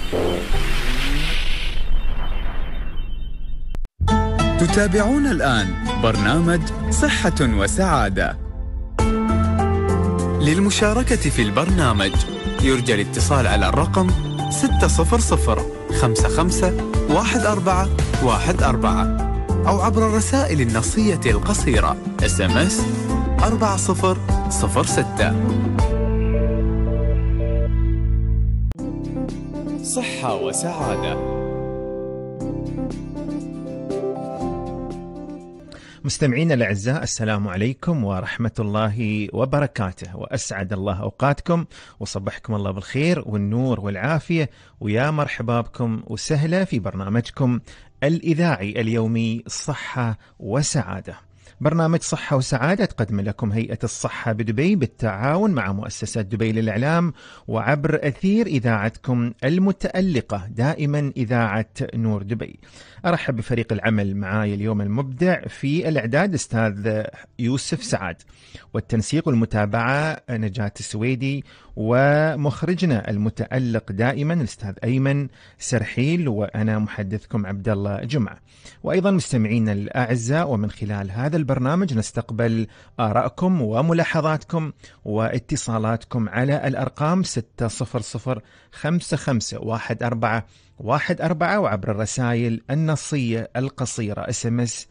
تتابعون الآن برنامج صحة وسعادة. للمشاركة في البرنامج يرجى الاتصال على الرقم 600-55-14-14 أو عبر الرسائل النصية القصيرة SMS 4006. صحة وسعادة. مستمعينا الأعزاء، السلام عليكم ورحمة الله وبركاته، وأسعد الله أوقاتكم وصبحكم الله بالخير والنور والعافية، ويا مرحبا بكم وسهلا في برنامجكم الإذاعي اليومي صحة وسعادة. برنامج صحة وسعادة تقدم لكم هيئة الصحة بدبي بالتعاون مع مؤسسة دبي للإعلام وعبر أثير إذاعتكم المتألقة دائما إذاعة نور دبي. أرحب بفريق العمل معاي اليوم المبدع في الإعداد أستاذ يوسف سعاد، والتنسيق والمتابعة نجاة السويدي، ومخرجنا المتألق دائما الأستاذ أيمن سرحيل، وأنا محدثكم عبد الله جمعة. وأيضا مستمعينا الأعزاء، ومن خلال هذا البرنامج نستقبل آراءكم وملاحظاتكم واتصالاتكم على الأرقام 600-55-14-14 وعبر الرسائل النصية القصيرة SMS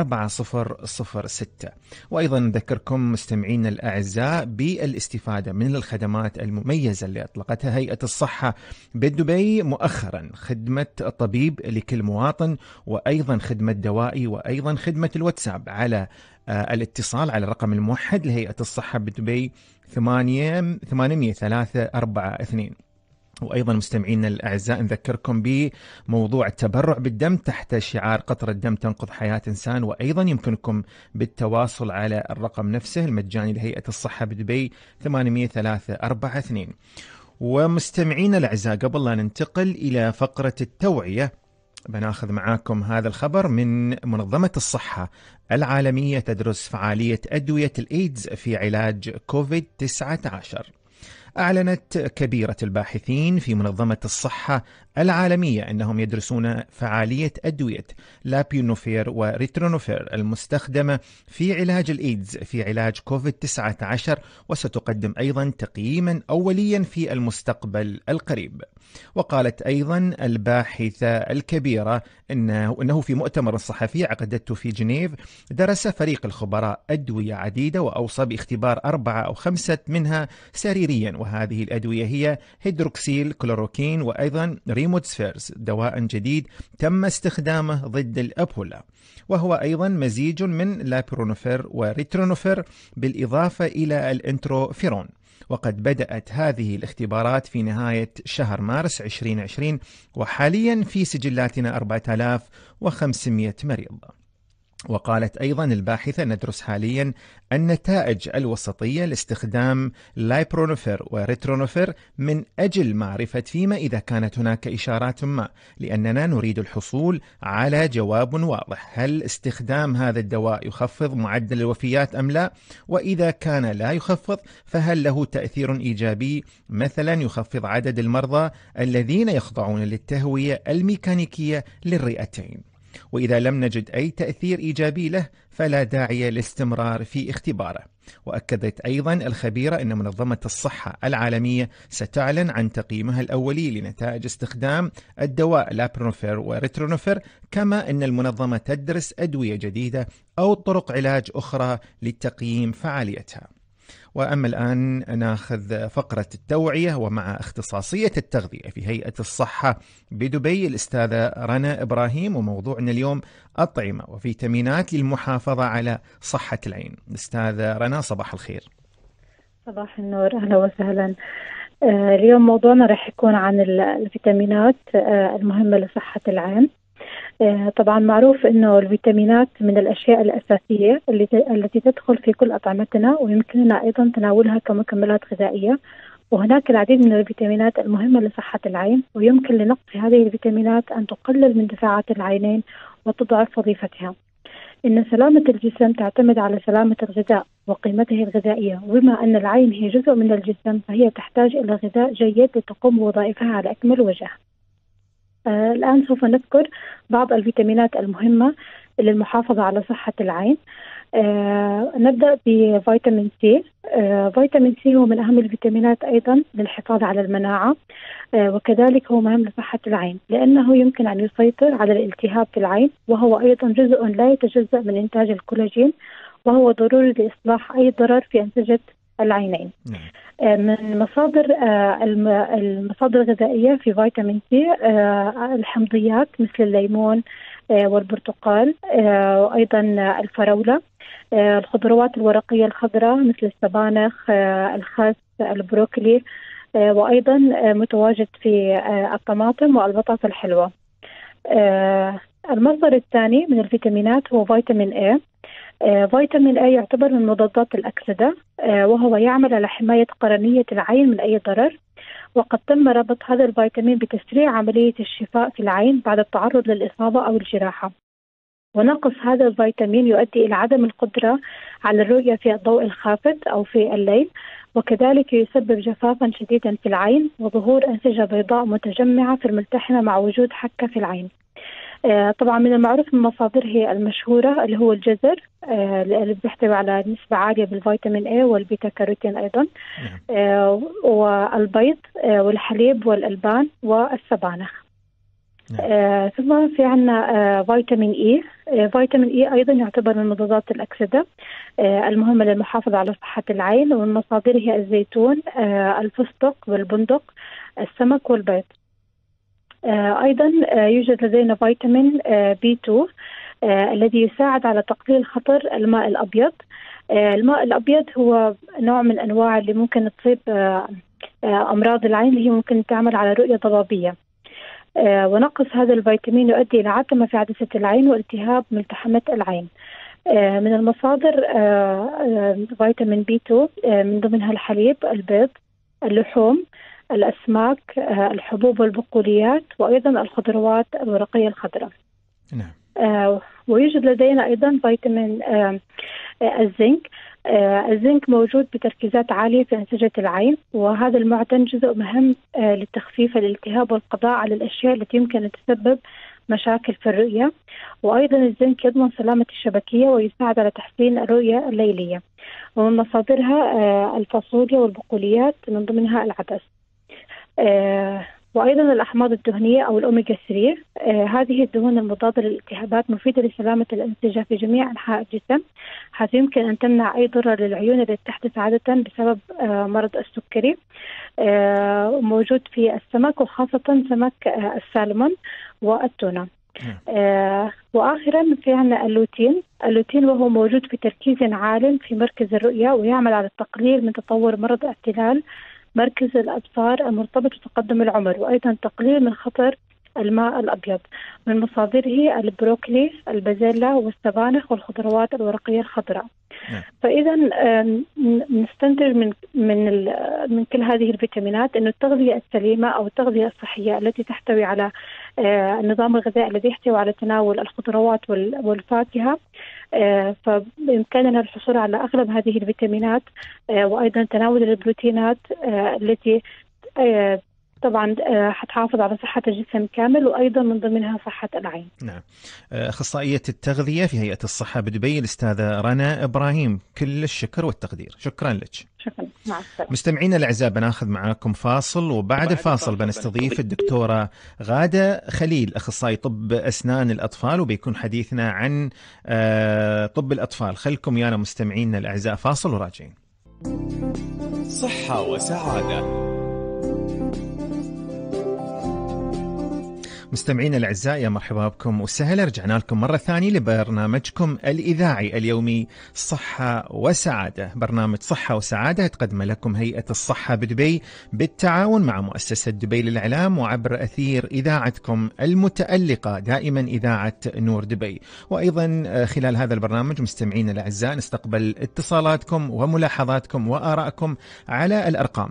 4006. وأيضا نذكركم مستمعين الأعزاء بالاستفادة من الخدمات المميزة اللي أطلقتها هيئة الصحة بدبي مؤخرا: خدمة طبيب لكل مواطن، وأيضا خدمة دوائي، وأيضا خدمة الواتساب على الاتصال على الرقم الموحد لهيئة الصحة بدبي 800-342. وأيضا مستمعينا الأعزاء نذكركم بموضوع التبرع بالدم تحت شعار قطرة دم تنقذ حياة إنسان، وأيضا يمكنكم بالتواصل على الرقم نفسه المجاني لهيئة الصحة بدبي 800-342. ومستمعينا الأعزاء، قبل لا ننتقل إلى فقرة التوعية بناخذ معاكم هذا الخبر من منظمة الصحة العالمية تدرس فعالية أدوية الإيدز في علاج كوفيد-19. أعلنت كبيرة الباحثين في منظمة الصحة العالمية أنهم يدرسون فعالية أدوية لابيونوفير وريترونوفير المستخدمة في علاج الإيدز في علاج كوفيد-19، وستقدم أيضا تقييما أوليا في المستقبل القريب. وقالت أيضا الباحثة الكبيرة أنه في مؤتمر صحفي عقدته في جنيف درس فريق الخبراء أدوية عديدة، وأوصى باختبار 4 أو 5 منها سريريا، وهذه الأدوية هي هيدروكسيل كلوروكين، وأيضا ريمودسفيرز، دواء جديد تم استخدامه ضد الأبولا، وهو أيضا مزيج من لابيرونوفير وريترونوفير بالإضافة إلى الانتروفيرون. وقد بدأت هذه الاختبارات في نهاية شهر مارس 2020، وحاليا في سجلاتنا 4500 مريض. وقالت أيضا الباحثة ندرس حاليا النتائج الوسطية لاستخدام لايبرونوفير وريترونوفير من أجل معرفة فيما إذا كانت هناك إشارات ما، لأننا نريد الحصول على جواب واضح: هل استخدام هذا الدواء يخفض معدل الوفيات أم لا؟ وإذا كان لا يخفض فهل له تأثير إيجابي، مثلا يخفض عدد المرضى الذين يخضعون للتهوية الميكانيكية للرئتين؟ وإذا لم نجد أي تأثير إيجابي له فلا داعي للاستمرار في اختباره. وأكدت أيضا الخبيرة أن منظمة الصحة العالمية ستعلن عن تقييمها الأولي لنتائج استخدام الدواء لابرونوفير وريترونوفير، كما أن المنظمة تدرس أدوية جديدة أو طرق علاج أخرى لتقييم فعاليتها. وأما الآن ناخذ فقرة التوعية، ومع اختصاصية التغذية في هيئة الصحة بدبي الأستاذة رنا إبراهيم، وموضوعنا اليوم أطعمة وفيتامينات للمحافظة على صحة العين. أستاذة رنا، صباح الخير. صباح النور، أهلا وسهلا. اليوم موضوعنا رح يكون عن الفيتامينات المهمة لصحة العين. طبعا معروف انه الفيتامينات من الاشياء الاساسيه التي تدخل في كل اطعمتنا، ويمكننا ايضا تناولها كمكملات غذائيه. وهناك العديد من الفيتامينات المهمه لصحه العين، ويمكن لنقص هذه الفيتامينات ان تقلل من دفاعات العينين وتضعف وظيفتها. ان سلامه الجسم تعتمد على سلامه الغذاء وقيمته الغذائيه، وبما ان العين هي جزء من الجسم فهي تحتاج الى غذاء جيد لتقوم بوظائفها على اكمل وجه. الآن سوف نذكر بعض الفيتامينات المهمة للمحافظة على صحة العين. نبدأ بفيتامين سي. فيتامين سي هو من أهم الفيتامينات أيضا للحفاظ على المناعة، وكذلك هو مهم لصحة العين لأنه يمكن أن يسيطر على الالتهاب في العين، وهو أيضا جزء لا يتجزأ من إنتاج الكولاجين، وهو ضروري لإصلاح أي ضرر في أنسجة العينين. من المصادر الغذائية في فيتامين سي الحمضيات مثل الليمون والبرتقال، وأيضا الفراولة، الخضروات الورقية الخضراء مثل السبانخ، الخس، البروكلي، وأيضا متواجد في الطماطم والبطاطا الحلوة. المصدر الثاني من الفيتامينات هو فيتامين A. فيتامين A يعتبر من مضادات الأكسدة، وهو يعمل على حماية قرنية العين من أي ضرر، وقد تم ربط هذا الفيتامين بتسريع عملية الشفاء في العين بعد التعرض للإصابة أو الجراحة. ونقص هذا الفيتامين يؤدي إلى عدم القدرة على الرؤية في الضوء الخافت أو في الليل، وكذلك يسبب جفافا شديدا في العين وظهور أنسجة بيضاء متجمعة في الملتحمة مع وجود حكة في العين. طبعا من المعروف من مصادره المشهورة اللي هو الجزر، اللي بيحتوي على نسبة عالية بالفيتامين A والبيتا كاروتين أيضا، والبيض والحليب والألبان والسبانخ. ثم في عنا فيتامين إي. فيتامين إي أيضا يعتبر من مضادات الأكسدة المهمة للمحافظة على صحة العين، ومن مصادره الزيتون، الفستق والبندق، السمك والبيض. أيضا يوجد لدينا فيتامين B2 الذي يساعد على تقليل خطر الماء الأبيض. الماء الأبيض هو نوع من أنواع اللي ممكن تصيب أمراض العين اللي هي ممكن تعمل على رؤية ضبابية، ونقص هذا الفيتامين يؤدي إلى عتمة في عدسة العين والتهاب ملتحمة العين. من المصادر فيتامين B2 من ضمنها الحليب، البيض، اللحوم، الأسماك، الحبوب والبقوليات، وأيضا الخضروات الورقية الخضراء. نعم. ويوجد لدينا أيضا فيتامين الزنك. الزنك موجود بتركيزات عالية في أنسجة العين، وهذا المعدن جزء مهم لتخفيف الالتهاب والقضاء على الأشياء التي يمكن أن تسبب مشاكل في الرؤية. وأيضا الزنك يضمن سلامة الشبكية ويساعد على تحسين الرؤية الليلية. ومن مصادرها الفاصوليا والبقوليات من ضمنها العدس. وأيضا الأحماض الدهنية أو الأوميجا 3. هذه الدهون المضادة للالتهابات مفيدة لسلامة الأنسجة في جميع أنحاء الجسم، حيث يمكن أن تمنع أي ضرر للعيون التي تحدث عادة بسبب مرض السكري. موجود في السمك، وخاصة سمك السالمون والتونة. وآخرا في عنا اللوتين. اللوتين وهو موجود في تركيز عال في مركز الرؤية، ويعمل على التقليل من تطور مرض اختلال مركز الأبصار المرتبط بتقدم العمر، وأيضا تقليل من خطر الماء الأبيض. من مصادره البروكلي، البازيلا والسبانخ والخضروات الورقية الخضراء. فإذا نستنتج من كل هذه الفيتامينات أن التغذية السليمة أو التغذية الصحية التي تحتوي على النظام الغذائي الذي يحتوي على تناول الخضروات والفاكهة، فبإمكاننا الحصول على أغلب هذه الفيتامينات، وأيضا تناول البروتينات التي طبعا حتحافظ على صحة الجسم كامل، وأيضا من ضمنها صحة العين. نعم. أخصائية التغذية في هيئة الصحة بدبي الأستاذة رنا إبراهيم، كل الشكر والتقدير. شكرا لك. شكرا. مع السلامة. مستمعينا الأعزاء، بناخذ معاكم فاصل، وبعد الفاصل بنستضيف الدكتورة غادة خليل، أخصائي طب أسنان الأطفال، وبيكون حديثنا عن طب الأطفال. خلكم يانا مستمعينا الأعزاء، فاصل وراجعين. صحة وسعادة. مستمعينا الأعزاء، يا مرحبا بكم وسهلا. رجعنا لكم مرة ثانية لبرنامجكم الإذاعي اليومي صحة وسعادة. برنامج صحة وسعادة تقدم لكم هيئة الصحة بدبي بالتعاون مع مؤسسة دبي للإعلام، وعبر أثير إذاعتكم المتألقة دائما إذاعة نور دبي. وأيضا خلال هذا البرنامج مستمعينا الأعزاء نستقبل اتصالاتكم وملاحظاتكم وآرائكم على الأرقام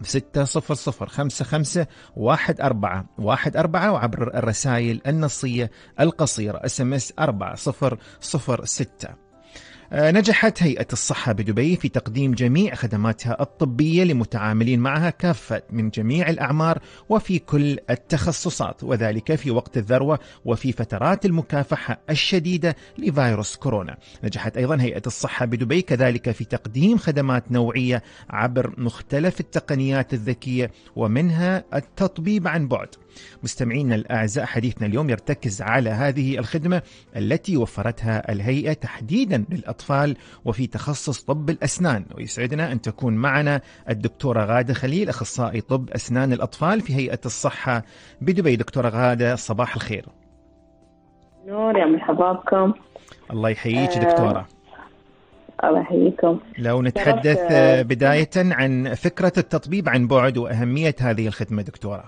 600551414 وعبر الرسائل النصية القصيرة SMS 4006. نجحت هيئة الصحة بدبي في تقديم جميع خدماتها الطبية لمتعاملين معها كافة من جميع الأعمار وفي كل التخصصات، وذلك في وقت الذروة وفي فترات المكافحة الشديدة لفيروس كورونا. نجحت أيضا هيئة الصحة بدبي كذلك في تقديم خدمات نوعية عبر مختلف التقنيات الذكية ومنها التطبيب عن بعد. مستمعينا الأعزاء، حديثنا اليوم يرتكز على هذه الخدمة التي وفرتها الهيئة تحديدا للأطفال وفي تخصص طب الأسنان، ويسعدنا أن تكون معنا الدكتورة غادة خليل، أخصائي طب أسنان الأطفال في هيئة الصحة بدبي. دكتورة غادة، صباح الخير. نور، يا مرحبا بكم. الله يحييك دكتورة. الله يحييكم. لو نتحدث بداية عن فكرة التطبيب عن بعد وأهمية هذه الخدمة دكتورة.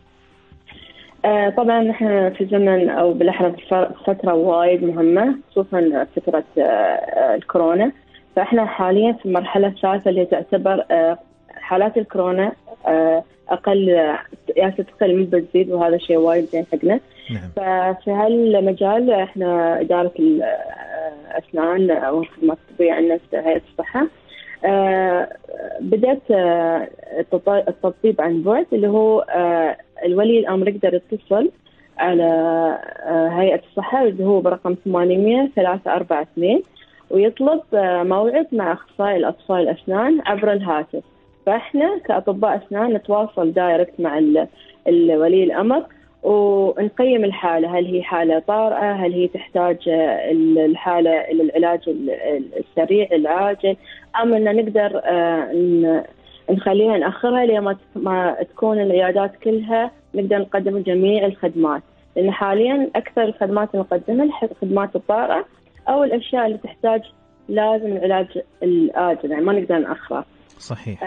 طبعا نحن في زمن أو بالأحرى فترة وايد مهمة، خصوصا فترة الكورونا. فإحنا حاليا في المرحلة الثالثة اللي تعتبر حالات الكورونا أقل، يعني تقل مو بتزيد، وهذا شيء وايد زين حقنا. نعم. ففي هالمجال إحنا إدارة الأسنان أو الخدمات الطبية عندنا في هيئة الصحة بدأت التطبيب عن بعد، اللي هو الولي الأمر يقدر يتصل على هيئة الصحة اللي هو برقم 800-342 ويطلب موعد مع أخصائي الأطفال الأسنان عبر الهاتف. فإحنا كأطباء أسنان نتواصل دايركت مع الولي الأمر ونقيم الحالة، هل هي حالة طارئة، هل هي تحتاج الحالة إلى العلاج السريع العاجل، أم أن نقدر نخليها نأخرها لما ما تكون العيادات كلها نقدر نقدم جميع الخدمات. لأن حاليا أكثر الخدمات اللي نقدمها خدمات الطارئة أو الأشياء اللي تحتاج لازم العلاج الآجل، يعني ما نقدر نأخره. صحيح.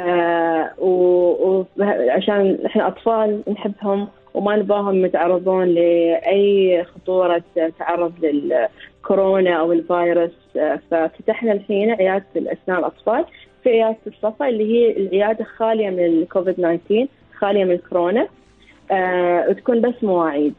وعشان إحنا أطفال نحبهم وما نباهم يتعرضون لأي خطورة تعرض للكورونا أو الفيروس. ففتحنا الحين عيادة الأسنان الأطفال في عيادة الصفا، اللي هي العيادة خالية من الكوفيد 19، خالية من الكورونا، وتكون بس مواعيد.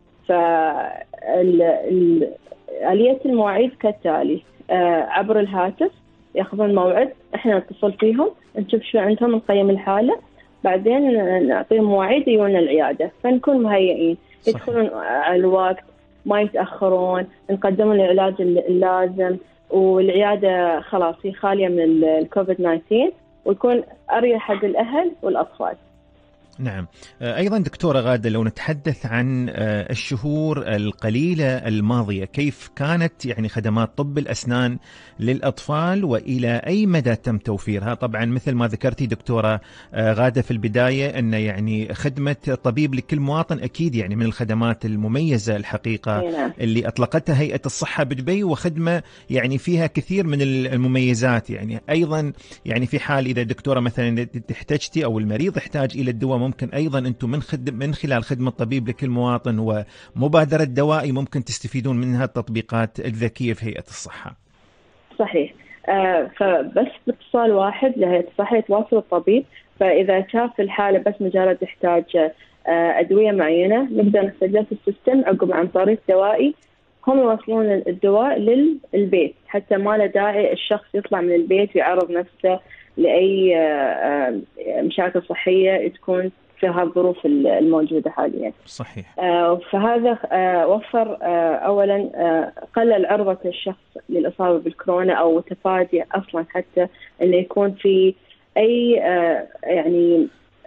آلية المواعيد كالتالي: عبر الهاتف ياخذون موعد، احنا نتصل فيهم نشوف شو عندهم، نقيم الحالة، بعدين نعطيهم مواعيد يجون العيادة، فنكون مهيئين. يدخلون على الوقت، ما يتأخرون، نقدم العلاج اللازم، والعيادة خلاص هي خالية من الكوفيد 19 ويكون أريح حق الأهل والأطفال. نعم. أيضا دكتورة غادة، لو نتحدث عن الشهور القليلة الماضية، كيف كانت يعني خدمات طب الأسنان للأطفال وإلى أي مدى تم توفيرها؟ طبعا مثل ما ذكرتي دكتورة غادة في البداية أن يعني خدمة طبيب لكل مواطن أكيد يعني من الخدمات المميزة الحقيقة اللي أطلقتها هيئة الصحة بدبي، وخدمة يعني فيها كثير من المميزات. يعني أيضا يعني في حال إذا دكتورة مثلا احتجتي أو المريض يحتاج إلى الدواء، ممكن أيضا أنتم من خلال خدمة طبيب لكل مواطن ومبادرة دوائي ممكن تستفيدون منها التطبيقات الذكية في هيئة الصحة. صحيح. فبس باتصال واحد لهيئة الصحة يتواصل الطبيب، فإذا شاف الحالة بس مجرد تحتاج أدوية معينة نقدر نسجلها في السيستم عقب عن طريق دوائي، هم يوصلون الدواء للبيت، حتى ما له داعي الشخص يطلع من البيت ويعرض نفسه لأي مشاكل صحية تكون في هالظروف الموجودة حاليا. صحيح. فهذا وفر أولا قلل عرضة الشخص للإصابة بالكورونا أو تفادي أصلا حتى إنه يكون في أي يعني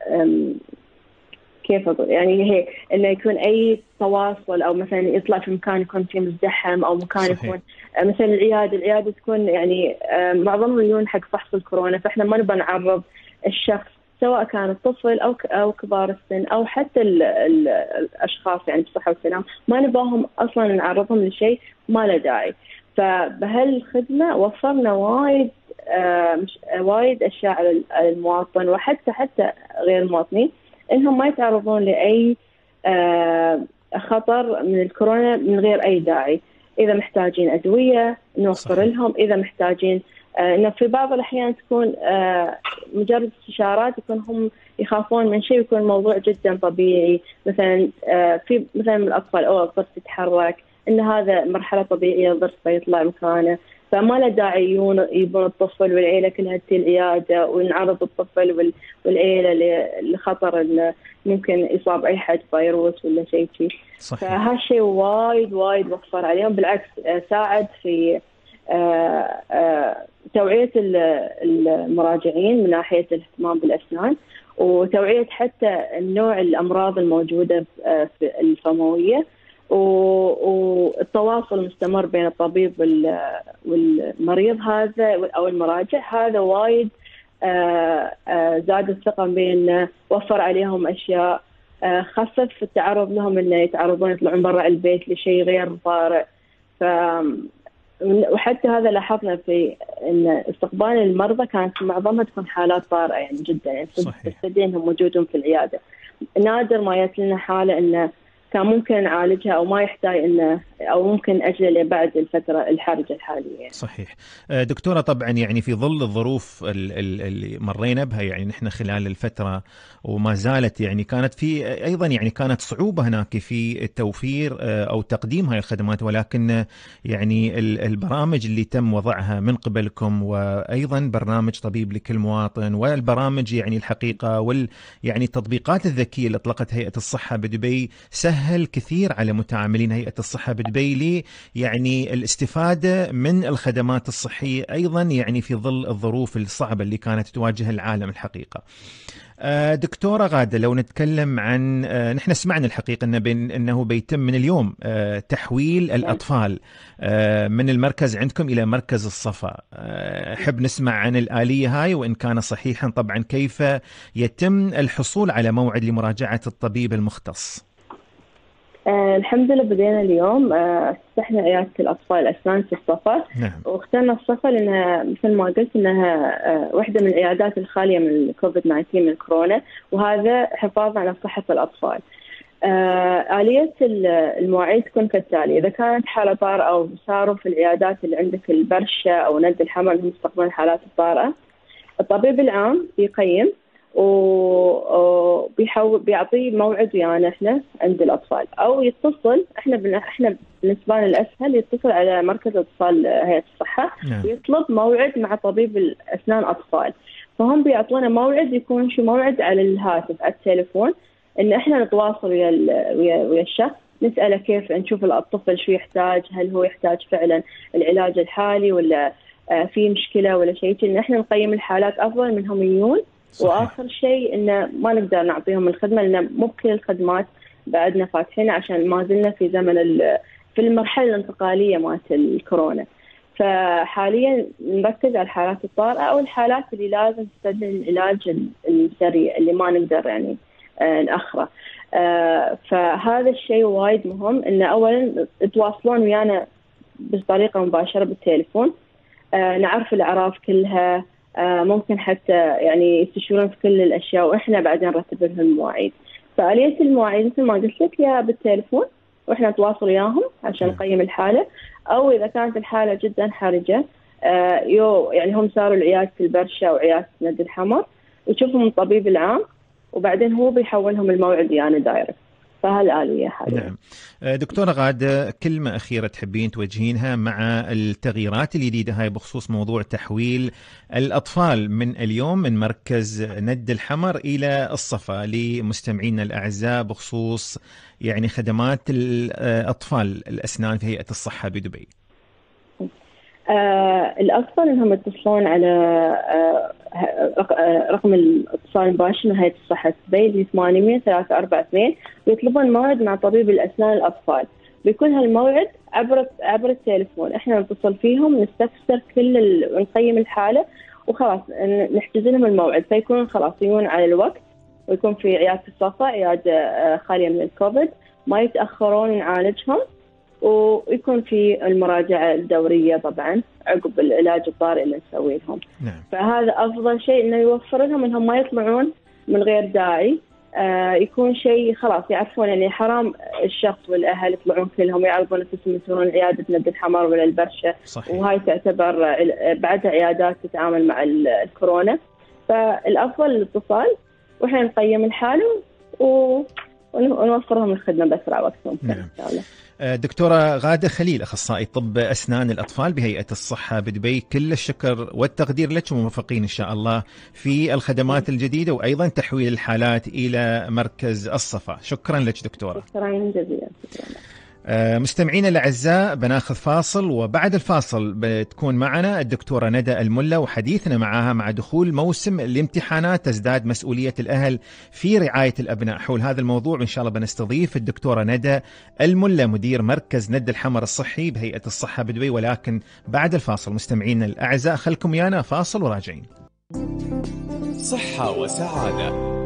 كيف أقول، يعني هي إنه يكون أي تواصل، أو مثلا يطلع في مكان يكون فيه مزدحم، أو مكان صحيح. يكون مثلا العيادة تكون يعني معظمهم يجون حق فحص الكورونا، فإحنا ما نبغى نعرض الشخص سواء كان الطفل أو كبار السن أو حتى الأشخاص يعني بصحة والسلام، ما نبغاهم أصلا نعرضهم لشيء ما له داعي. فبهالخدمة وفرنا وايد أشياء على المواطن، وحتى غير المواطنين إنهم ما يتعرضون لأي خطر من الكورونا من غير أي داعي. إذا محتاجين أدوية نوفر لهم، إذا محتاجين إنه في بعض الأحيان تكون مجرد استشارات يكون هم يخافون من شيء، يكون الموضوع جدا طبيعي، مثلا في مثلا من الأطفال أو الضرس يتحرك، إن هذا مرحلة طبيعية، الضرس بيطلع مكانه، فما له داعي يبون الطفل والعيلة كلها تجي العيادة ونعرض الطفل والعيلة لخطر إنه ممكن يصاب أي حد فيروس ولا شيء. فهالشيء وايد وفر عليهم، بالعكس ساعد في توعية المراجعين من ناحية الاهتمام بالأسنان، وتوعية حتى النوع الأمراض الموجودة في الفموية، والتواصل المستمر بين الطبيب والمريض هذا أو المراجع هذا وايد زاد الثقة بأنه وفر عليهم أشياء، خفف التعرض لهم إنه يتعرضون يطلعون برا البيت لشيء غير طارئ. وحتى هذا لاحظنا في إن استقبال المرضى كانت معظمها تكون حالات طارئة يعني جدا، يعني تستدينهم وجودهم في العيادة. نادر ما يأتي لنا حالة إنه كان ممكن نعالجها أو ما يحتاج إنه أو ممكن أجله لبعد الفترة الحرجة الحالية. صحيح. دكتورة، طبعا يعني في ظل الظروف اللي مرينا بها يعني نحن خلال الفترة وما زالت يعني كانت في أيضا يعني كانت صعوبة هناك في التوفير أو تقديم هاي الخدمات، ولكن يعني البرامج اللي تم وضعها من قبلكم وأيضا برنامج طبيب لكل مواطن والبرامج يعني الحقيقة يعني التطبيقات الذكية اللي أطلقت هيئة الصحة بدبي سهل كثير على متعاملين هيئة الصحة بدبي لي يعني الاستفادة من الخدمات الصحية أيضا يعني في ظل الظروف الصعبة اللي كانت تواجه العالم الحقيقة. دكتورة غادة، لو نتكلم عن نحن سمعنا الحقيقة أنه بيتم من اليوم تحويل الأطفال من المركز عندكم إلى مركز الصفا. أحب نسمع عن الآلية هاي، وإن كان صحيحا طبعا كيف يتم الحصول على موعد لمراجعة الطبيب المختص؟ الحمد لله بدينا اليوم. فتحنا عيادة الأطفال الأسنان في الصفا. نعم. واخترنا الصفا لأنها مثل ما قلت أنها واحدة من العيادات الخالية من كوفيد-19 من كورونا، وهذا حفاظا على صحة الأطفال. آلية المواعيد تكون كالتالي: إذا كانت حالة طارئة أو صاروا في العيادات اللي عندك البرشة أو ند الحمل اللي هم يستقبلون الحالات الطارئة، الطبيب العام بيقيم وبيحاول بيعطيه موعد ويانا احنا عند الاطفال، او يتصل احنا بالنسبه لنا الاسهل يتصل على مركز اتصال هيئه الصحه. نعم. ويطلب موعد مع طبيب الاسنان اطفال، فهم بيعطونا موعد يكون شو موعد على الهاتف على التليفون، ان احنا نتواصل ويا الشخص، نساله كيف نشوف الطفل شو يحتاج، هل هو يحتاج فعلا العلاج الحالي ولا في مشكله ولا شيء، ان احنا نقيم الحالات افضل منهم يجون. وآخر شيء إنه ما نقدر نعطيهم الخدمة لأن مو بكل الخدمات بعدنا فاتحين، عشان ما زلنا في زمن في المرحلة الانتقالية مالت الكورونا. فحاليا نركز على الحالات الطارئة أو الحالات اللي لازم تستدعي العلاج السريع اللي ما نقدر يعني نأخره. فهذا الشيء وايد مهم، إنه أولا تواصلون ويانا بطريقة مباشرة بالتليفون، نعرف الأعراف كلها، ممكن حتى يعني يستشيرون في كل الأشياء، وإحنا بعدين نرتب لهم المواعيد. فآلية المواعيد مثل ما قلت لك يا بالتليفون، وإحنا نتواصل وياهم عشان نقيم الحالة، أو إذا كانت الحالة جدا حرجة يعني هم صاروا لعيادة البرشة أو عيادة ند الحمر، ويشوفهم الطبيب العام وبعدين هو بيحولهم الموعد يعني دايركت. فهالآلية حاليا. نعم. دكتورة غادة، كلمة أخيرة تحبين توجهينها مع التغييرات الجديدة هاي بخصوص موضوع تحويل الأطفال من اليوم من مركز ند الحمر إلى الصفا لمستمعينا الأعزاء بخصوص يعني خدمات الأطفال الأسنان في هيئة الصحة بدبي؟ الأفضل أنهم يتصلون على رقم الاتصال المباشر من هيئة الصحة دبي اللي 800-342 ويطلبون موعد مع طبيب الأسنان الأطفال. بيكون هالموعد عبر التليفون، إحنا نتصل فيهم نستفسر ونقيم الحالة وخلاص نحجز لهم الموعد، فيكون خلاص يكون على الوقت ويكون في عيادة الصفا، عيادة خالية من الكوفيد، ما يتأخرون نعالجهم، ويكون في المراجعة الدورية طبعا عقب العلاج الطارئ اللي نسوي لهم. نعم. فهذا أفضل شيء، إنه يوفر لهم إنهم ما يطلعون من غير داعي. يكون شيء خلاص يعرفون يعني حرام الشخص والأهل يطلعون كلهم يعرفون نفسهم يصيرون عيادة ند الحمر ولا البرشة. صحيح. وهاي تعتبر بعدها عيادات تتعامل مع الكورونا. فالأفضل الاتصال وإحنا نقيم الحالة ونوفر لهم الخدمة بأسرع وقت ممكن. نعم. دكتورة غادة خليل، أخصائي طب أسنان الأطفال بهيئة الصحة بدبي، كل الشكر والتقدير لك، وموفقين إن شاء الله في الخدمات الجديدة وأيضا تحويل الحالات إلى مركز الصفا. شكرا لك دكتورة. شكرا جزيلا. مستمعينا الأعزاء، بناخذ فاصل، وبعد الفاصل بتكون معنا الدكتورة ندى الملا، وحديثنا معها مع دخول موسم الامتحانات تزداد مسؤولية الأهل في رعاية الأبناء. حول هذا الموضوع إن شاء الله بنستضيف الدكتورة ندى الملا، مدير مركز ند الحمر الصحي بهيئة الصحة بدبي، ولكن بعد الفاصل. مستمعينا الأعزاء خلكم ويانا فاصل وراجعين. صحة وسعادة.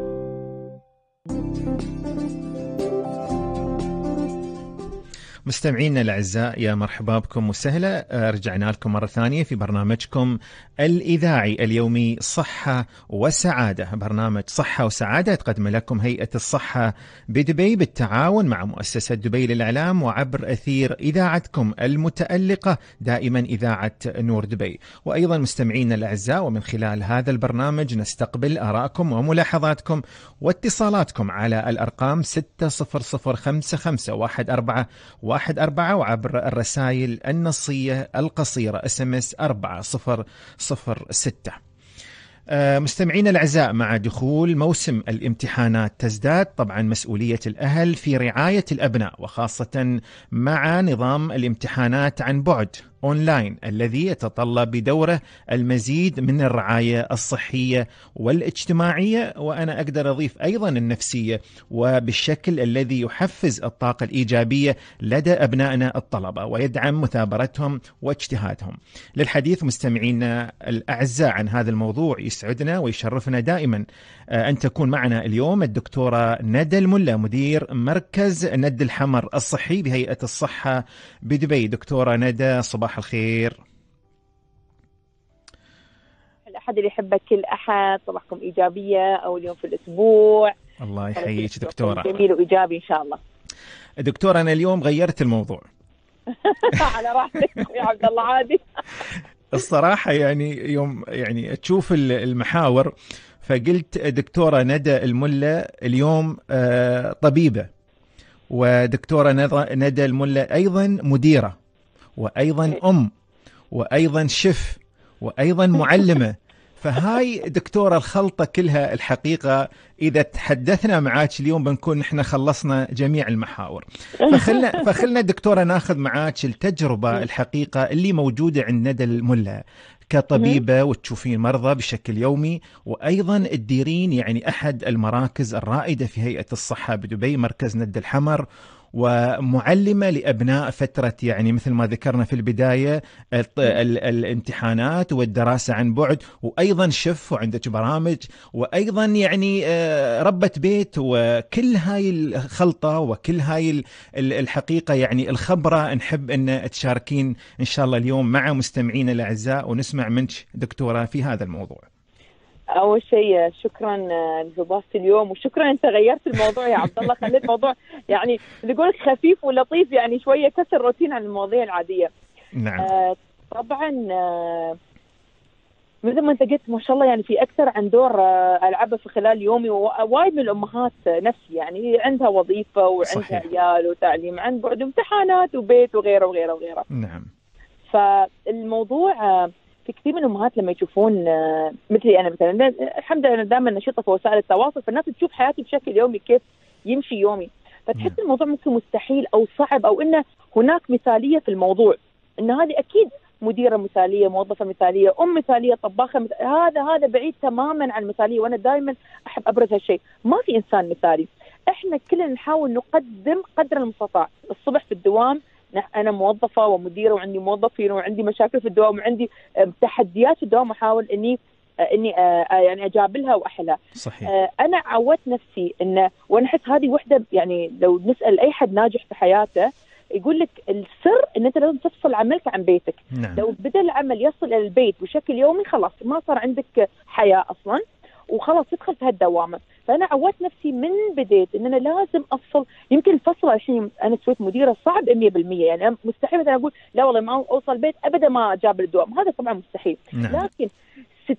مستمعينا الأعزاء، يا مرحبا بكم وسهلا. رجعنا لكم مرة ثانية في برنامجكم الإذاعي اليومي صحة وسعادة. برنامج صحة وسعادة تقدم لكم هيئة الصحة بدبي بالتعاون مع مؤسسة دبي للإعلام وعبر أثير إذاعتكم المتألقة دائما إذاعة نور دبي. وأيضا مستمعينا الأعزاء، ومن خلال هذا البرنامج نستقبل آراءكم وملاحظاتكم واتصالاتكم على الأرقام 600551414 وعبر الرسائل النصية القصيرة SMS 4006. مستمعين الأعزاء، مع دخول موسم الامتحانات تزداد طبعا مسؤولية الأهل في رعاية الأبناء، وخاصة مع نظام الامتحانات عن بعد أونلاين الذي يتطلب بدوره المزيد من الرعاية الصحية والاجتماعية، وأنا أقدر أضيف أيضا النفسية، وبالشكل الذي يحفز الطاقة الإيجابية لدى أبنائنا الطلبة ويدعم مثابرتهم واجتهادهم. للحديث مستمعينا الأعزاء عن هذا الموضوع، يسعدنا ويشرفنا دائما أن تكون معنا اليوم الدكتورة ندى الملا، مدير مركز ند الحمر الصحي بهيئة الصحة بدبي. دكتورة ندى، صباح الخير. الأحد اللي يحبك كل أحد، صباحكم إيجابية أو اليوم في الأسبوع. الله يحييك دكتورة. جميل وإيجابي إن شاء الله. دكتورة، أنا اليوم غيرت الموضوع. على راحتك يا عبد الله، عادي. الصراحة يعني يوم تشوف المحاور، فقلت دكتورة ندى الملا اليوم طبيبة، ودكتورة ندى الملا أيضا مديرة، وأيضا أم، وأيضا شيف، وأيضا معلمة. فهاي دكتورة الخلطة كلها الحقيقة، إذا تحدثنا معاك اليوم بنكون نحن خلصنا جميع المحاور. فخلنا دكتورة ناخذ معاك التجربة الحقيقة اللي موجودة عند ندى الملا كطبيبة وتشوفين مرضى بشكل يومي، وأيضا تديرين يعني أحد المراكز الرائدة في هيئة الصحة بدبي، مركز ند الحمر، ومعلمة لأبناء فترة يعني مثل ما ذكرنا في البداية الامتحانات والدراسة عن بعد، وأيضا شف وعندك برامج، وأيضا يعني ربة بيت، وكل هاي الخلطة وكل هاي الحقيقة يعني الخبرة نحب أن تشاركين إن شاء الله اليوم مع مستمعين الأعزاء، ونسمع منك دكتورة في هذا الموضوع. أول شيء شكرا لضيفتي اليوم، وشكرا أنت غيرت الموضوع يا عبد الله، خليت الموضوع يعني نقول خفيف ولطيف، يعني شوية كسر روتين عن المواضيع العادية. نعم. طبعا مثل ما أنت قلت ما شاء الله، يعني في أكثر عن دور ألعبه في خلال يومي، ووايد من الأمهات نفسي يعني عندها وظيفة وعندها عيال وتعليم عن بعد وامتحانات وبيت وغيره وغيره وغيره. نعم. فالموضوع في كثير من الأمهات لما يشوفون مثلي أنا مثلا، الحمد لله أنا دائما نشيطة في وسائل التواصل، فالناس تشوف حياتي بشكل يومي كيف يمشي يومي، فتحس الموضوع ممكن مستحيل أو صعب، أو إنه هناك مثالية في الموضوع، إن هذه أكيد مديرة مثالية، موظفة مثالية، أم مثالية، طباخة هذا بعيد تماما عن المثالية، وأنا دائما أحب أبرز هالشيء. ما في إنسان مثالي، إحنا كلنا نحاول نقدم قدر المستطاع. الصبح في الدوام أنا موظفة ومديرة وعندي موظفين وعندي مشاكل في الدوام وعندي تحديات في الدوام، أحاول إني يعني أجابلها وأحلها. صحيح. أنا عودت نفسي إنه، وأنا أحس هذه وحدة، يعني لو نسأل أي حد ناجح في حياته يقول لك السر إن أنت لازم تفصل عملك عن بيتك. نعم. لو بدأ العمل يصل إلى البيت بشكل يومي، خلاص ما صار عندك حياة أصلا، وخلاص تدخل في هالدوامة. فأنا عودت نفسي من بديت إن أنا لازم أفصل. يمكن الفصل الحين أنا سويت مديرة صعب 100%، يعني مستحيل مثلا أقول لا والله ما أوصل البيت أبدا ما أجاب الدوام، هذا طبعا مستحيل. نعم. لكن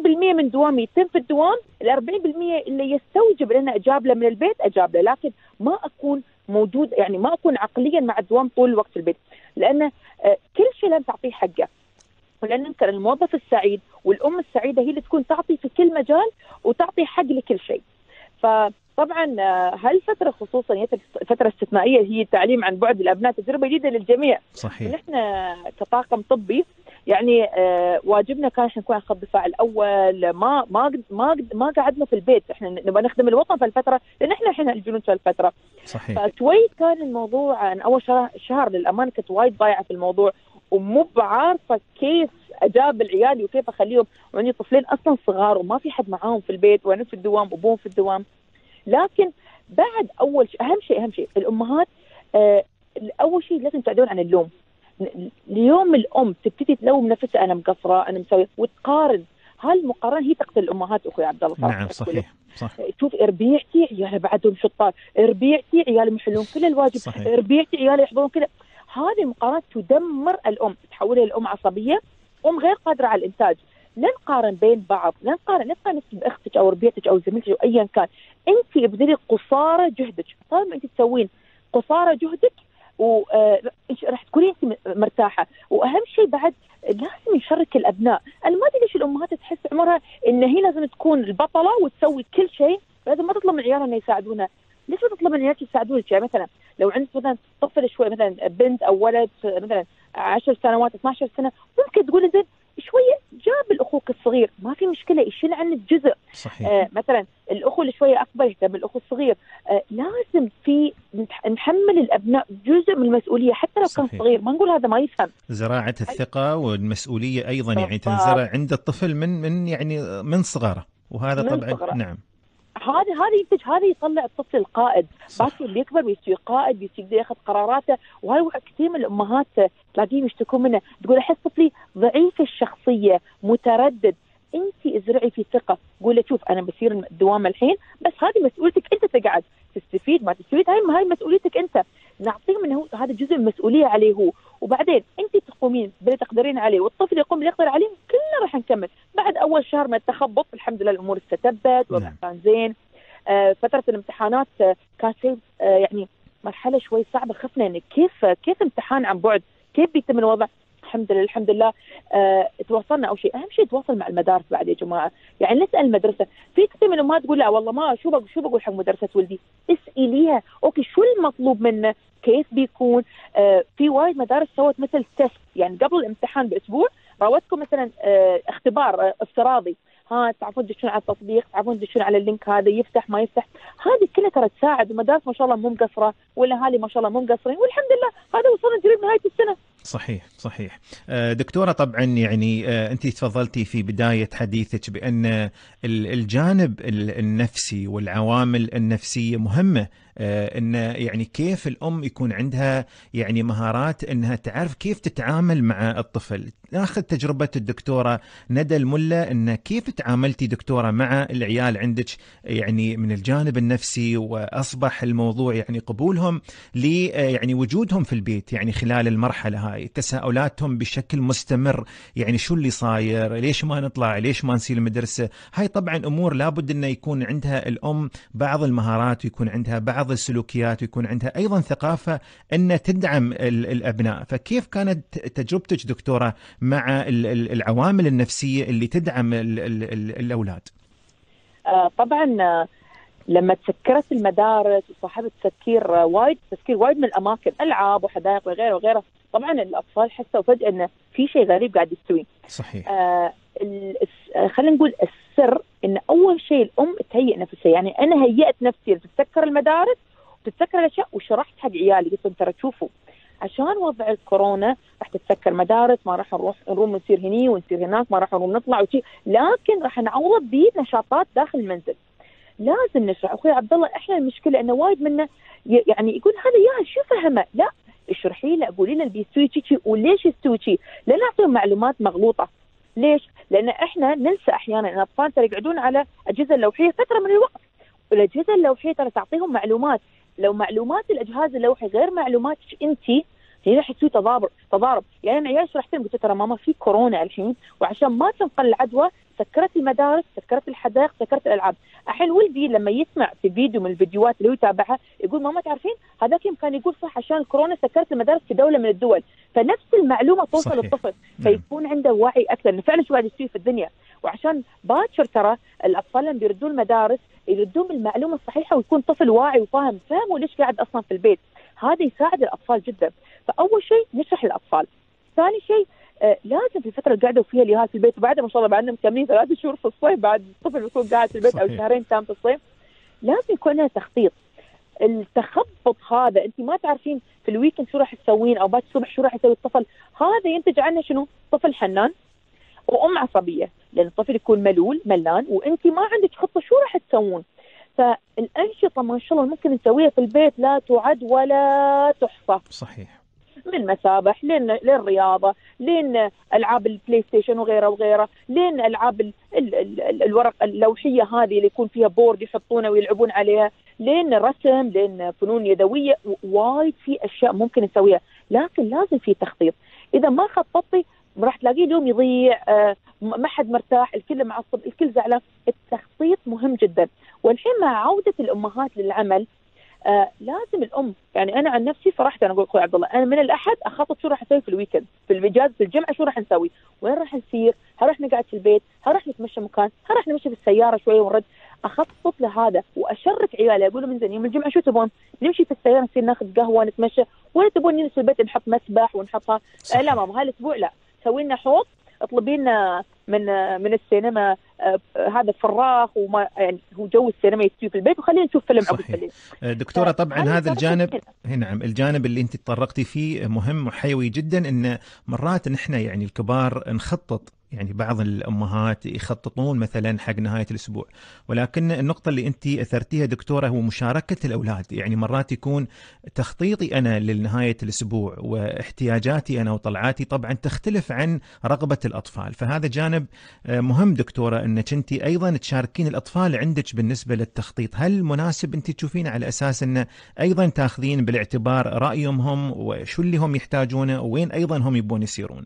من دوامي يتم في الدوام، ال 40% اللي يستوجب ان اجاب له من البيت اجاب له، لكن ما اكون موجود، يعني ما اكون عقليا مع الدوام طول الوقت في البيت، لان كل شيء لازم تعطيه حقه. ولا ننكر الموظف السعيد والام السعيده هي اللي تكون تعطي في كل مجال وتعطي حق لكل شيء. فطبعا هالفتره خصوصا هي فتره استثنائيه، هي التعليم عن بعد الابناء تجربه جديده للجميع. صحيح. نحن كطاقم طبي يعني واجبنا كان احنا نكون على خط الدفاع الاول، ما قعدنا في البيت، احنا نبغى نخدم الوطن في الفتره، لان احنا الحين الجنود في الفتره. صحيح. فشوي كان الموضوع، أنا اول شهر للامانه كنت وايد ضايعه في الموضوع، ومو بعارفه كيف اجاب العيال وكيف اخليهم، وعندي طفلين اصلا صغار وما في حد معاهم في البيت، وانا في الدوام وابوهم في الدوام. لكن بعد اول اهم شيء الامهات، اول شيء لازم تعدون عن اللوم. اليوم الام تبتدي تلوم نفسها، انا مقصره، انا مسويه، وتقارن. هالمقارنه هي تقتل الامهات اخوي عبد الله. نعم صحيح صح. شوف ربيعتي عيالها بعدهم شطار، ربيعتي عيالهم يحلون كل الواجب، ربيعتي عيالها يحضرون كذا. هذه المقارنات تدمر الام، تحولها الام عصبيه، ام غير قادره على الانتاج. لا نقارن بين بعض، لا نقارن نفسك باختك او ربيعتك او زميلتك او ايا كان. انت ابذلي قصارى جهدك، طالما انت تسوين قصارى جهدك راح تكوني انت مرتاحه. واهم شيء بعد لازم يشارك الابناء. انا ما ادري ليش الامهات تحس عمرها ان هي لازم تكون البطله وتسوي كل شيء، لازم ما تطلب من عيالها انه يساعدونها. ليش ما تطلب من عيالك يساعدونك؟ يعني مثلا لو عندك مثلا طفل شوي، مثلا بنت او ولد مثلا 10 سنوات 12 سنه، ممكن تقول زين شويه جاب الاخوك الصغير، ما في مشكله، يشيل عنك جزء. صحيح. مثلا الاخو اللي شويه اكبر يهتم بالاخو الصغير. لازم في نحمل الابناء جزء من المسؤوليه حتى لو صحيح. كان صغير، ما نقول هذا ما يفهم. زراعه الثقه والمسؤوليه ايضا يعني تنزرع عند الطفل من صغره، وهذا من طبعا صغرة. نعم. هذا يطلع الطفل القائد، باكر اللي يكبر بيصير قائد، بيصير ياخذ قراراته. وهي كثير من الامهات تلاقيهم يشتكون منه، تقول احس طفلي ضعيف الشخصيه، متردد. انت ازرعي في ثقه، قول له شوف انا بصير الدوام الحين، بس هذه مسؤولتك انت، تقعد تستفيد ما تستفيد هاي مسؤوليتك انت. نعطيهم انه هذا جزء من المسؤوليه عليه هو، وبعدين انت تقومين باللي تقدرين عليه والطفل يقوم باللي يقدر عليه، كلنا راح نكمل. بعد اول شهر من التخبط الحمد لله الامور استتبت وضع كان زين. فتره الامتحانات كانت يعني مرحله شوي صعبه، خفنا ان كيف امتحان عن بعد، كيف بيتم الوضع. الحمد لله تواصلنا. اول شيء اهم شيء تواصل مع المدارس بعد يا جماعه، يعني نسال المدرسه. في كثير من الامهات تقول لا والله ما شو بقول حق مدرسه ولدي، اساليها اوكي شو المطلوب منه، كيف بيكون. في وايد مدارس سوت مثل تيست، يعني قبل الامتحان باسبوع راوتكم مثلا اختبار افتراضي، تعرفون تدشون على التطبيق، تعرفون تدشون على اللينك هذا، يفتح ما يفتح. هذه كلها ترى تساعد. المدارس ما شاء الله مو مقصره، والاهالي ما شاء الله مو مقصرين، والحمد لله هذا وصلنا قريب نهايه السنه. صحيح. دكتورة طبعا يعني أنت تفضلتي في بداية حديثك بأن الجانب النفسي والعوامل النفسية مهمة، إن يعني كيف الأم يكون عندها يعني مهارات إنها تعرف كيف تتعامل مع الطفل. ناخذ تجربة الدكتورة ندى الملا، إن كيف تعاملتي دكتورة مع العيال عندك يعني من الجانب النفسي، وأصبح الموضوع يعني قبولهم يعني وجودهم في البيت يعني خلال المرحلة هاي، تساؤلاتهم بشكل مستمر، يعني شو اللي صاير، ليش ما نطلع، ليش ما نسير المدرسة. هاي طبعا أمور لابد أن يكون عندها الأم بعض المهارات، ويكون عندها بعض السلوكيات، ويكون عندها أيضا ثقافة أن تدعم الأبناء. فكيف كانت تجربتك دكتورة مع العوامل النفسية اللي تدعم الأولاد؟ طبعا لما تسكرت المدارس وصاحبت تسكير وايد من الأماكن، ألعاب وحدائق وغيره، طبعا الأطفال حسوا فجأة أن في شيء غريب قاعد يستوي. صحيح. خلينا نقول السر ان اول شيء الام تهيئ نفسها، يعني انا هيئت نفسي تتسكر المدارس وتتسكر الاشياء، وشرحت حق عيالي قلت لهم ترى شوفوا عشان وضع الكورونا راح تتسكر مدارس، ما راح نروح نصير هني ونصير هناك، ما راح نروح نطلع وشي، لكن راح نعوض بنشاطات داخل المنزل. لازم نشرح. اخوي عبد الله احنا المشكله انه وايد منا يعني يقول هذا شو فهمه، لا اشرحي له، قولي له بيستوي شيء وليش يستوي شيء، لا نعطيهم معلومات مغلوطه. ليش؟ لأن إحنا ننسى أحياناً أن الأطفال ترى يقعدون على أجهزة لوحية فترة من الوقت، والأجهزة اللوحية ترى تعطيهم معلومات. لو معلومات الجهاز اللوحي غير معلوماتك أنت، يعني راح يصير تضارب. يعني انا عيال شرحت لهم قلت ترى ماما في كورونا الحين، وعشان ما تنقل العدوى سكرت المدارس، سكرت الحدائق، سكرت الالعاب. الحين ولدي لما يسمع في فيديو من الفيديوهات اللي هو يتابعها يقول ماما تعرفين هذاك يوم كان يقول صح عشان الكورونا سكرت المدارس في دوله من الدول. فنفس المعلومه توصل صحيح. للطفل فيكون عنده وعي اكثر انه فعلا شو قاعد يصير في الدنيا. وعشان باكر ترى الاطفال لما بيردون المدارس يردون بالمعلومه الصحيحه ويكون طفل واعي وفاهم فاهموا ليش قاعد اصلا في البيت. هذا يساعد الاطفال جدا. فاول شيء نشرح للاطفال. ثاني شيء لازم في الفتره اللي قاعدوا فيها اليهال في البيت، وبعدها ما شاء الله بعدنا مكملين 3 شهور في الصيف، بعد الطفل بيكون قاعد في البيت او شهرين تام في الصيف، لازم يكون لنا تخطيط. التخبط هذا انت ما تعرفين في الويكند شو راح تسوين او بعد الصبح شو راح يسوي الطفل، هذا ينتج عنه شنو؟ طفل حنان وام عصبيه، لان الطفل يكون ملول ملان وانت ما عندك خطه شو راح تسوون. فالانشطه ما شاء الله ممكن نسويها في البيت لا تعد ولا تحصى. صحيح. من مسابح للرياضه، لين العاب البلاي ستيشن وغيره، لين العاب الورق اللوحيه هذه اللي يكون فيها بورد يحطونه ويلعبون عليها، لين رسم، لين فنون يدويه، وايد في اشياء ممكن نسويها، لكن لازم في تخطيط. اذا ما خططتي راح تلاقيه اليوم يضيع، ما حد مرتاح، الكل معصب، الكل زعلان. التخطيط مهم جدا. والحين مع عوده الامهات للعمل لازم الام، يعني انا عن نفسي صراحه انا اقول اخوي عبد الله انا من الاحد اخطط شو راح اسوي في الويكند، في الاجازه، في الجمعه شو راح نسوي، وين راح نسير، هل راح نقعد في البيت، هل راح نتمشى مكان، هل راح نمشي بالسياره شويه ونرد. اخطط لهذا واشرك عيالي اقول لهم من زين يوم الجمعه شو تبون؟ نمشي في السياره نصير ناخذ قهوه نتمشى، ولا تبون نجلس في البيت نحط مسبح ونحطها؟ لا ماما هالاسبوع لا، سوي لنا حوض، اطلبي لنا من السينما هذا فراخ، وما يعني هو جو السينما يستوي في البيت، وخلينا نشوف فيلم عقب الليل. دكتورة طبعا هذا الجانب، نعم الجانب اللي انت تطرقتي فيه مهم وحيوي جدا، ان مرات نحن يعني الكبار نخطط، يعني بعض الأمهات يخططون مثلا حق نهاية الأسبوع، ولكن النقطة اللي أنت أثرتيها دكتورة هو مشاركة الأولاد. يعني مرات يكون تخطيطي أنا لنهاية الأسبوع واحتياجاتي أنا وطلعاتي طبعا تختلف عن رغبة الأطفال، فهذا جانب مهم دكتورة أنك أنت أيضا تشاركين الأطفال عندك بالنسبة للتخطيط. هل مناسب أنت تشوفين على أساس أن أيضا تاخذين بالاعتبار رأيهم هم وشو اللي هم يحتاجونه وين أيضا هم يبون يسيرون؟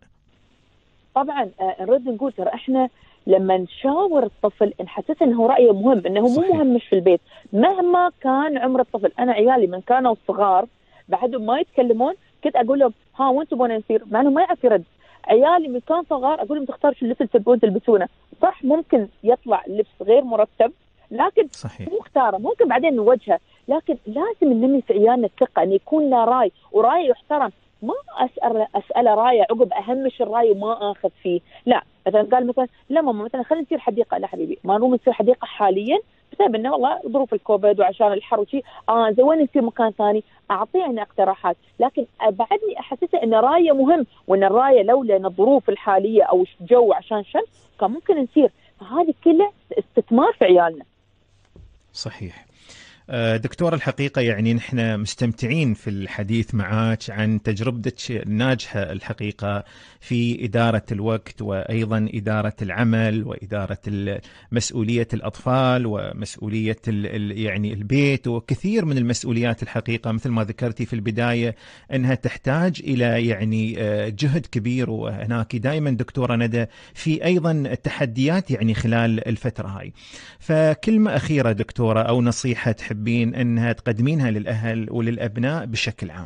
طبعا نرد نقول ترى احنا لما نشاور الطفل نحسس انه رأيه مهم، انه مو مهم مش في البيت مهما كان عمر الطفل. انا عيالي من كانوا صغار بعدهم ما يتكلمون كنت اقول لهم ها وانتم بون نصير، مع انه ما يعرف يرد. عيالي من كان صغار اقول لهم تختار شو اللبس اللي تبون تلبسونه، صح ممكن يطلع اللبس غير مرتب لكن مو اختاره، ممكن بعدين نوجهه، لكن لازم ننمي في عيالنا الثقه ان يكون له راي وراي يحترم. ما اساله رايه عقب اهمش الراي وما اخذ فيه. لا مثلا قال مثلا لا ماما مثلا خلينا نصير حديقه، لا حبيبي ما نروح نصير حديقه حاليا بسبب انه والله ظروف الكوفيد وعشان الحر وشي، زين وين نصير مكان ثاني، اعطيه انا اقتراحات، لكن بعدني احسسه ان الرايه مهم، وان الرايه لولا الظروف الحاليه او الجو عشان شمس كان ممكن نصير. فهذه كلها استثمار في عيالنا. صحيح. دكتور الحقيقة يعني نحن مستمتعين في الحديث معك عن تجربتك الناجحة الحقيقة في إدارة الوقت وأيضا إدارة العمل وإدارة مسؤولية الأطفال ومسؤولية يعني البيت وكثير من المسؤوليات الحقيقة، مثل ما ذكرتي في البداية أنها تحتاج إلى يعني جهد كبير، وهناك دائما دكتورة ندى في أيضا تحديات يعني خلال الفترة هاي. فكلمة أخيرة دكتورة أو نصيحة تحبين أنها تقدمينها للأهل وللأبناء بشكل عام؟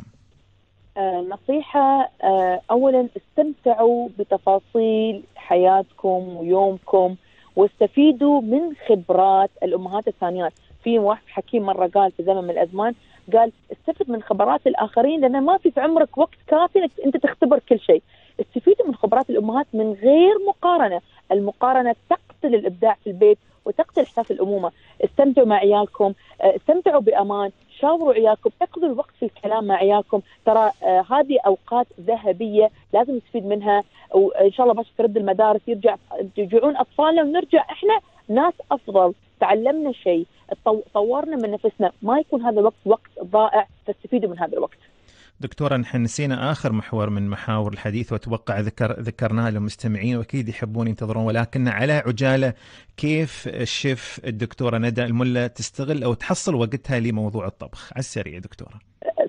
نصيحة أولا استمتعوا بتفاصيل حياتكم ويومكم، واستفيدوا من خبرات الأمهات الثانيات. في واحد حكيم مرة قال في زمن من الأزمان قال استفد من خبرات الآخرين لأن ما في عمرك وقت كافي أنك أنت تختبر كل شيء. استفيدوا من خبرات الأمهات من غير مقارنة، المقارنة تقتل الإبداع في البيت وتقتل إحساس الأمومة. استمتعوا مع عيالكم، استمتعوا بأمان، شاوروا عيالكم، اقضوا الوقت في الكلام مع عيالكم. ترى هذه أوقات ذهبية لازم نستفيد منها، وإن شاء الله باش ترد المدارس يرجعون أطفالنا ونرجع إحنا ناس أفضل، تعلمنا شيء، طورنا من نفسنا، ما يكون هذا الوقت وقت ضائع. فاستفيدوا من هذا الوقت. دكتورة نحن نسينا آخر محور من محاور الحديث، وأتوقع ذكرناه للمستمعين وأكيد يحبون ينتظرون، ولكن على عجالة كيف الشيف الدكتورة ندى الملا تستغل أو تحصل وقتها لموضوع الطبخ على السريع دكتورة؟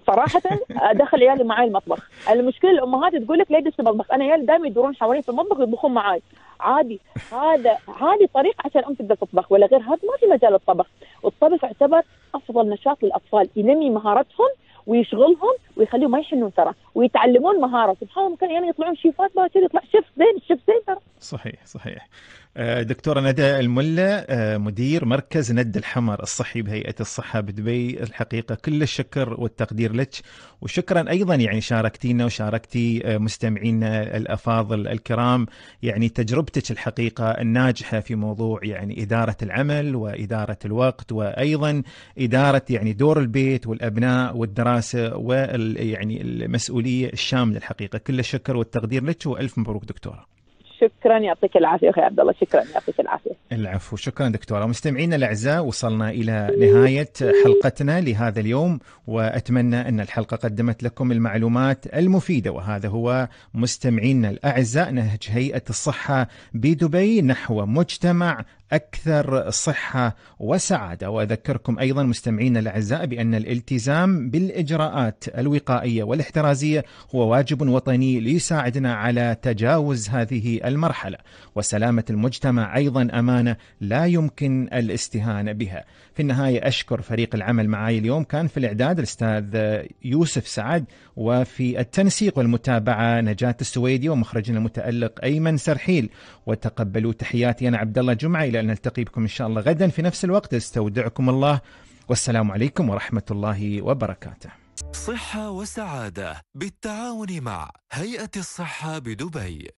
صراحه ادخل عيالي معي المطبخ. المشكله الامهات تقول لك لا يجلسوا المطبخ، انا عيالي دائما يدورون حوالين في المطبخ ويطبخون معي عادي. هذه طريقه عشان الام تقدر تطبخ، ولا غير هذا ما في مجال للطبخ. والطبخ يعتبر افضل نشاط للاطفال، ينمي مهارتهم ويشغلهم ويخليهم ما يحنون ترى، ويتعلمون مهاره. سبحان الله ممكن يعني يطلعون شيفات، باكر يطلع شيف زين، الشيف زين ترى. صحيح. دكتورة ندى الملا، مدير مركز ند الحمر الصحي بهيئة الصحة بدبي، الحقيقة كل الشكر والتقدير لك، وشكرا أيضا يعني شاركتينا وشاركتي مستمعينا الأفاضل الكرام يعني تجربتك الحقيقة الناجحة في موضوع يعني إدارة العمل وإدارة الوقت، وأيضا إدارة يعني دور البيت والأبناء والدراسة ويعني المسؤولية الشاملة. الحقيقة كل الشكر والتقدير لك، وألف مبروك دكتورة. شكرا، يعطيك العافيه اخي عبد الله، شكرا، يعطيك العافيه. العفو، شكرا دكتوره. مستمعينا الاعزاء، وصلنا الى نهايه حلقتنا لهذا اليوم، واتمنى ان الحلقه قدمت لكم المعلومات المفيده، وهذا هو مستمعينا الاعزاء نهج هيئه الصحه بدبي نحو مجتمع أكثر صحة وسعادة. وأذكركم أيضا مستمعينا الأعزاء بأن الالتزام بالإجراءات الوقائية والاحترازية هو واجب وطني ليساعدنا على تجاوز هذه المرحلة، وسلامة المجتمع أيضا أمانة لا يمكن الاستهانة بها. في النهاية أشكر فريق العمل معي اليوم، كان في الإعداد الأستاذ يوسف سعد، وفي التنسيق والمتابعة نجاة السويدي، ومخرجنا المتألق أيمن سرحيل. وتقبلوا تحياتي أنا عبد الله جمعة، إلى أن نلتقي بكم إن شاء الله غدا في نفس الوقت. استودعكم الله، والسلام عليكم ورحمة الله وبركاته. صحة وسعادة بالتعاون مع هيئة الصحة بدبي.